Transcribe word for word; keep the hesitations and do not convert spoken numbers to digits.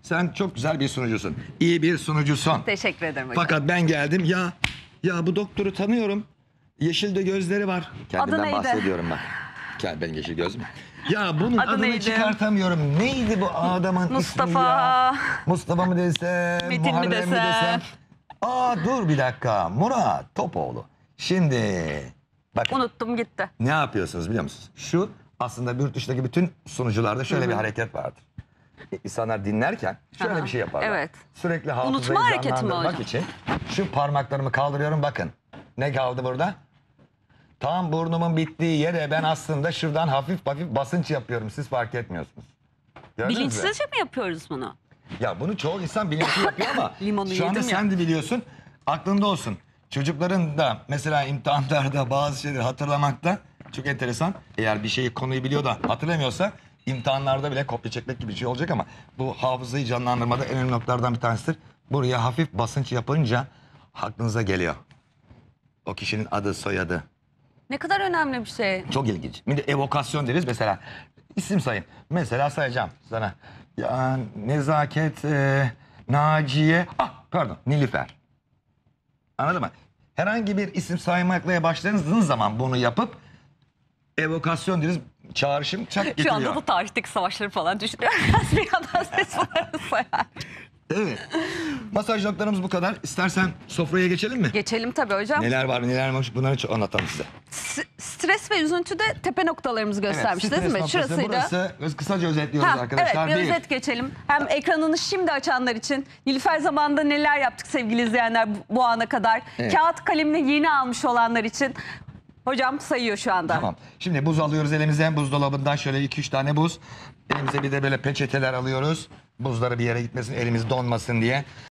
Sen çok güzel bir sunucusun. İyi bir sunucusun. Teşekkür ederim hocam. Fakat ben geldim ya ya bu doktoru tanıyorum. Yeşil de gözleri var. Kendimden neydi? bahsediyorum bak. Gel benim yeşil göz mü? Ya bunun Adı adını neydi? çıkartamıyorum. Neydi bu adamın Mustafa. ismi ya? Mustafa mı desem? Metin mi Muharrem mi desem? desem? Aa dur bir dakika. Murat Topoğlu. Şimdi bakın. Unuttum gitti. Ne yapıyorsunuz biliyor musunuz? Şu aslında yurt dışındaki bütün sunucularda şöyle bir hareket vardır. İnsanlar dinlerken şöyle Aha, bir şey yaparlar. evet. Sürekli Unutma hafızayı hareketi mi canlandırmak hocam? için şu parmaklarımı kaldırıyorum bakın. Ne kaldı burada? Tam burnumun bittiği yere ben aslında şuradan hafif hafif basınç yapıyorum. Siz fark etmiyorsunuz. Gördünüz mü? Bilinçsizce mi yapıyoruz bunu? Ya bunu çoğu insan bilinçli yapıyor ama Limonu şu anda yedim ya. sen de biliyorsun. Aklında olsun. Çocukların da mesela imtihanlarda bazı şeyleri hatırlamakta çok enteresan. Eğer bir şeyi konuyu biliyor da hatırlamıyorsa imtihanlarda bile kopya çekmek gibi bir şey olacak ama bu hafızayı canlandırmada en önemli noktalardan bir tanesidir. Buraya hafif basınç yapınca aklınıza geliyor. O kişinin adı, soyadı. Ne kadar önemli bir şey. Çok ilginç. Bir de evokasyon deriz mesela. İsim sayın. Mesela sayacağım sana. Ya Nezaket, e, Naciye, ah pardon Nilüfer. Anladın mı? Herhangi bir isim saymakla başladığınız zaman bunu yapıp evokasyon deriz. Çağrışım çak getiriyor. Şu anda da tarihteki savaşları falan düşünüyorum. Bir yandan ses bunları sayar. Evet. Masaj noktalarımız bu kadar. İstersen sofraya geçelim mi? Geçelim tabii hocam. Neler var neler var bunları çok anlatalım size. S- stres ve üzüntüde tepe noktalarımızı göstermişti stres değil mi? noktası Şurasıydı. Burası. Biz kısaca özetliyoruz Ha, arkadaşlar. evet bir Bir, özet geçelim. Hem ekranını şimdi açanlar için Nilüfer zamanında neler yaptık sevgili izleyenler bu, bu ana kadar. Evet. Kağıt kalemini yeni almış olanlar için hocam sayıyor şu anda. Tamam. Şimdi buz alıyoruz elimize. Buzdolabından şöyle iki üç tane buz. Elimize bir de böyle peçeteler alıyoruz. Buzları bir yere gitmesin, elimiz donmasın diye.